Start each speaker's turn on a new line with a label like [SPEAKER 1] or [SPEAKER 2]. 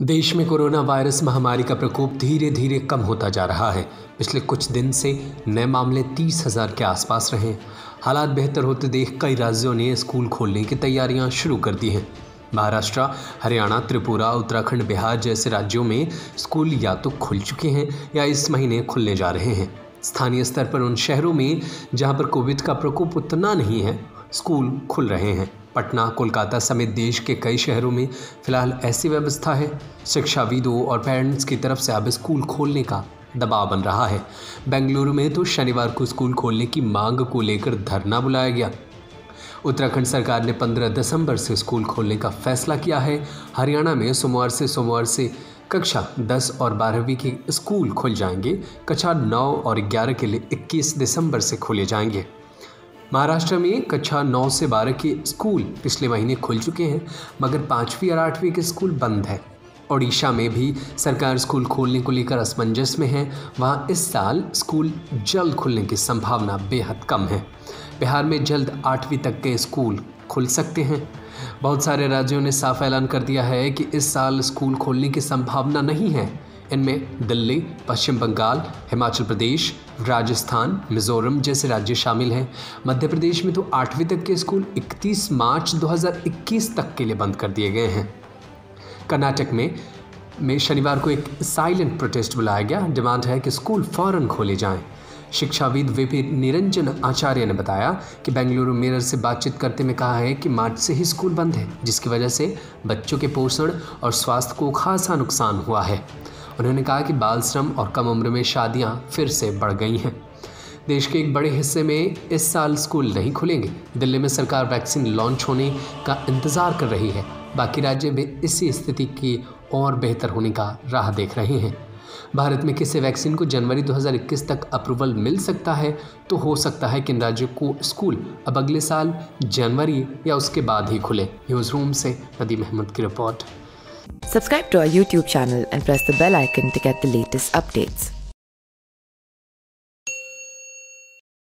[SPEAKER 1] देश में corona virus महामारी का प्रकोप धीरे धीरे कम होता जा रहा है। पिछले कुछ दिन से नए मामले 30,000 के आसपास रहे। हालात बेहतर होते देख कई राज्यों ने स्कूल खोलने की तैयारियां शुरू कर दी हैं। महाराष्ट्र, हरियाणा, त्रिपुरा, उत्तराखंड, बिहार जैसे राज्यों में स्कूल या तो खुल चुके हैं या इस महीने खुलने जा रहे हैं। स्थानीय स्तर पर उन शहरों में जहां पर कोविड का प्रकोप उतना नहीं है, स्कूल खुल रहे हैं। पटना, कोलकाता समेत देश के कई शहरों में फिलहाल ऐसी व्यवस्था है। शिक्षाविदों और पेरेंट्स की तरफ से अब स्कूल खोलने का दबाव बन रहा है। बेंगलुरु में तो शनिवार को स्कूल खोलने की मांग को लेकर धरना बुलाया गया। उत्तराखंड सरकार ने 15 दिसंबर से स्कूल खोलने का फैसला किया है। हरियाणा में सोमवार से कक्षा 10 और 12वीं के स्कूल खुल जाएंगे। कक्षा 9 और 11 के लिए 21 दिसंबर से खोले जाएंगे। महाराष्ट्र में कक्षा 9 से 12 के स्कूल पिछले महीने खुल चुके हैं, मगर 5वीं और 8वीं के स्कूल बंद है। ओडिशा में भी सरकार स्कूल खोलने को लेकर असमंजस में है। वहाँ इस साल स्कूल जल्द खुलने की संभावना बेहद कम है। बिहार में जल्द 8वीं तक के स्कूल खुल सकते हैं। बहुत सारे राज्यों ने साफ ऐलान कर दिया है कि इस साल स्कूल खोलने की संभावना नहीं है। इनमें दिल्ली, पश्चिम बंगाल, हिमाचल प्रदेश, राजस्थान, मिजोरम जैसे राज्य शामिल हैं। मध्य प्रदेश में तो 8वीं तक के स्कूल 31 मार्च 2021 तक के लिए बंद कर दिए गए हैं। कर्नाटक में शनिवार को एक साइलेंट प्रोटेस्ट बुलाया गया। डिमांड है कि स्कूल फौरन खोले जाएं। शिक्षाविद वीपी निरंजन आचार्य ने बताया कि बेंगलुरु मिरर से बातचीत करते में कहा है कि मार्च से ही स्कूल बंद है, जिसकी वजह से बच्चों के पोषण और स्वास्थ्य को खासा नुकसान हुआ है। उन्होंने कहा कि बाल श्रम और कम उम्र में शादियां फिर से बढ़ गई हैं। देश के एक बड़े हिस्से में इस साल स्कूल नहीं खुलेंगे। दिल्ली में सरकार वैक्सीन लॉन्च होने का इंतज़ार कर रही है। बाकी राज्य भी इसी स्थिति की और बेहतर होने का राह देख रहे हैं। भारत में किसी वैक्सीन को जनवरी 2021 तक अप्रूवल मिल सकता है, तो हो सकता है कि इन राज्यों को स्कूल अब अगले साल जनवरी या उसके बाद ही खुले। न्यूज़ रूम से नदीम अहमद की report.
[SPEAKER 2] Subscribe to our YouTube channel and press the bell icon to get the latest updates.